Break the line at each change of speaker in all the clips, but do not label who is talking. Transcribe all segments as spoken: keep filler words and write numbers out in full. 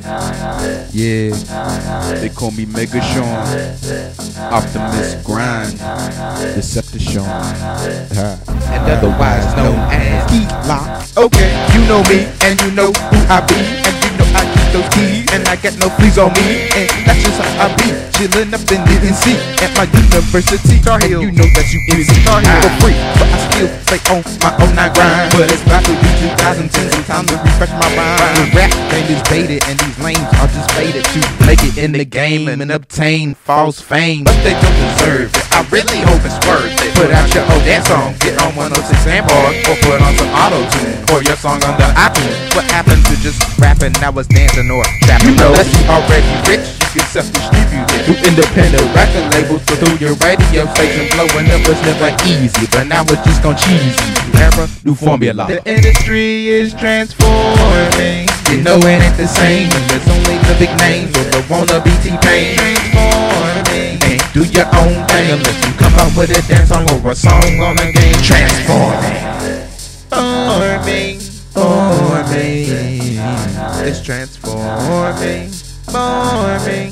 Yeah, they call me Mega Sean, Optimus Grind, Decepticon,
and otherwise known as Key Lock. Okay, you know me, and you know who I be, and you know I keep those keys, and I got no fleas on me, and that's just how I be, chillin' up in the N C at my university. And you know that you is for free, but I still stay on my own nine grind. But it's about to be two thousand ten, some time to refresh my mind. The rap game is baited, and these lanes are just faded to make it in the game and obtain false fame, but they don't deserve it. I really hope it's worth it. Put out your old dance song, get on one oh six Android, or put on some auto-tune, or your song on the iTunes. What happened to just rapping? Now it's dancing or trapping. You know that you already rich, you can self-distribute it through independent record labels, so through your radio station. Blowing up was never easy, but now it's just gon' cheesy. New era, new formula. The industry is transforming. You know it ain't the same, and there's only the big names or the wannabe T-Pain. Transforming, and do your own thing unless you come up with a dance song or a song on a game. Transforming, forming, forming. It's transforming, forming,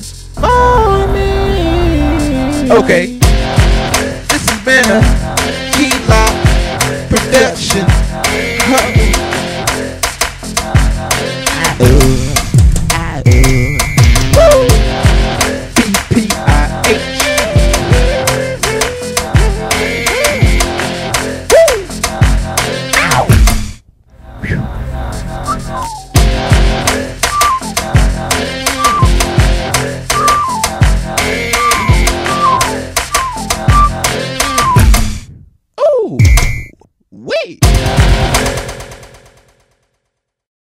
forming. Okay, this has been a Key Lock production. Oh.